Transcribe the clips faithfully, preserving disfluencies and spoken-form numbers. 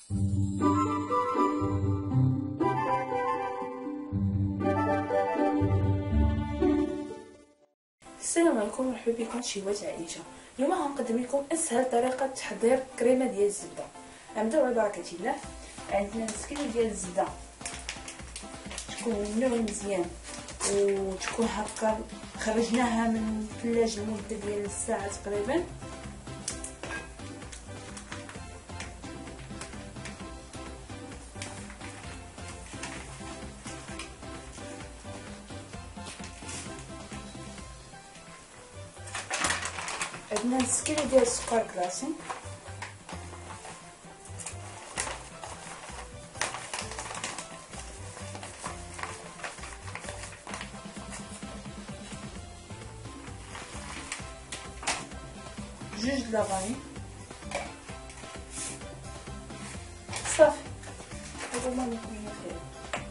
السلام عليكم، مرحبا بكم في شهوات عائشة. اليوم غنقدم لكم اسهل طريقه تحضير كريمه ديال الزبده. غنبداو على بركه الله. عندنا نص كيلو ديال الزبده تكون منوعه مزيان وتكون هكا خرجناها من الثلاجه لمده ديال الساعه تقريبا. عندنا نص كيلو ديال السكر كلاصي، جوج د لافاني صافي. هذا هما المكونات ديالو.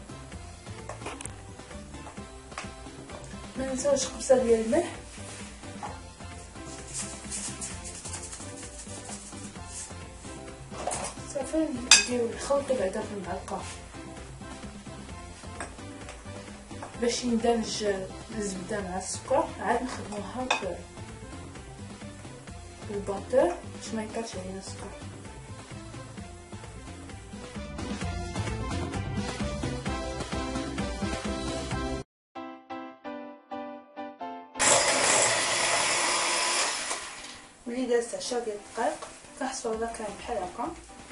ما ننساوش قبصه ديال الملح، صافي. نديرو نخلطو بعدا في المعلقه باش يندمج الزبده مع السكر. عاد نخدموها في الباتور باش ما يكرش علينا السكر. ملي دازت عشرة ديال الدقائق كنحصلو على كان بحال هكا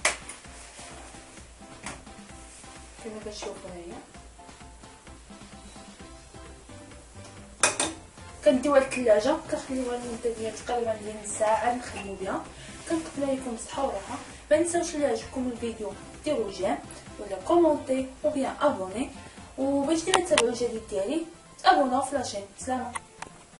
كما كتشوفوا هنايا. كنديوها للثلاجه، كنخليوها لمده ديال تقريبا ديال الساعه عاد نخدموا بها. كنتمنى لكم الصحه والراحه. ما تنساوش الا عجبكم الفيديو ديروا جيم ولا كومونتي وبيان ابوني، وباش ديما تتابعوا الجديد ديالي تابوناو في لاشين. سلامه.